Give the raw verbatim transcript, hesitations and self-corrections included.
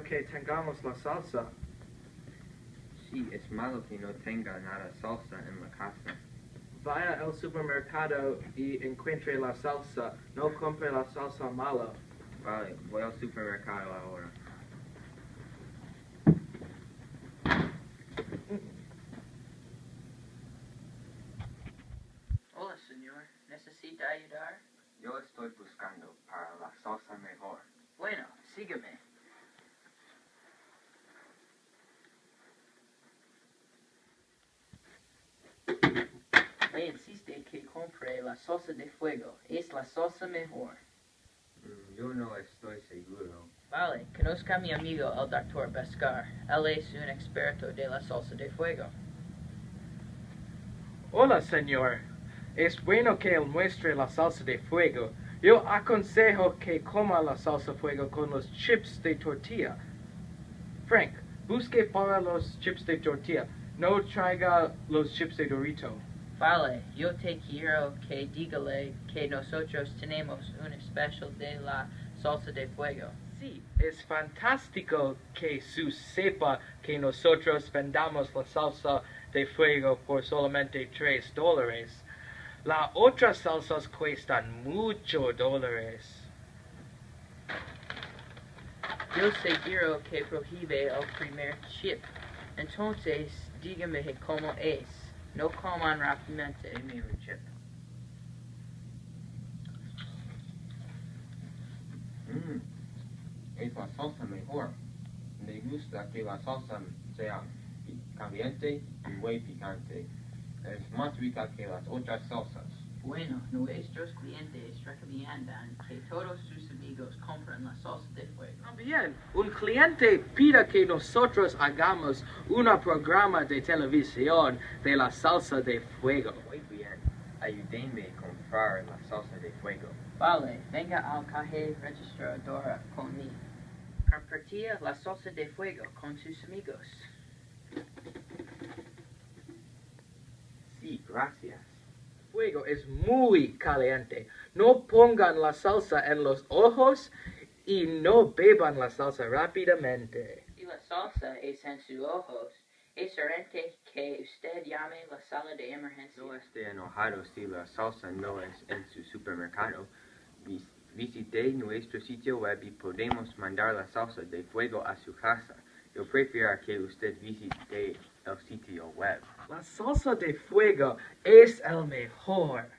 que tengamos la salsa. Sí, es malo que no tenga nada salsa en la casa. Vaya al supermercado y encuentre la salsa. No compre la salsa mala. Vale, voy al supermercado ahora. Hola, señor. ¿Necesita ayudar? Yo estoy buscando para la salsa mejor. Bueno, sígueme. Me insiste que compre la salsa de fuego. Es la salsa mejor. Mm, yo no estoy seguro. Vale, conozca a mi amigo el doctor Pescar. Él es un experto de la salsa de fuego. Hola, señor. Es bueno que él muestre la salsa de fuego. Yo aconsejo que coma la salsa fuego con los chips de tortilla. Frank, busque para los chips de tortilla. No traiga los chips de Dorito. Vale, yo te quiero que dígale que nosotros tenemos un especial de la salsa de fuego. Sí, es fantástico que su sepa que nosotros vendamos la salsa de fuego por solamente tres dólares. Las otras salsas cuestan mucho dólares. Yo seguro que prohíbe el primer chip. Entonces, dígame cómo es. No coman rápidamente. Dime un chip. Mmm, es la salsa mejor. Me gusta que la salsa sea caliente y muy picante. Es más rica que las otras salsas. Bueno, nuestros clientes recomiendan que todos sus amigos compren la salsa de fuego. También, un cliente pida que nosotros hagamos un programa de televisión de la salsa de fuego. Muy bien, ayúdenme a comprar la salsa de fuego. Vale, venga al caja registradora conmigo. Compartir la salsa de fuego con sus amigos. Sí, gracias. Fuego es muy caliente. No pongan la salsa en los ojos y no beban la salsa rápidamente. Si la salsa es en sus ojos, es urgente que usted llame la sala de emergencia. No esté enojado si la salsa no es en su supermercado. Vis visite nuestro sitio web y podemos mandar la salsa de fuego a su casa. Yo prefiero que usted visite el sitio web. La salsa de fuego es el mejor.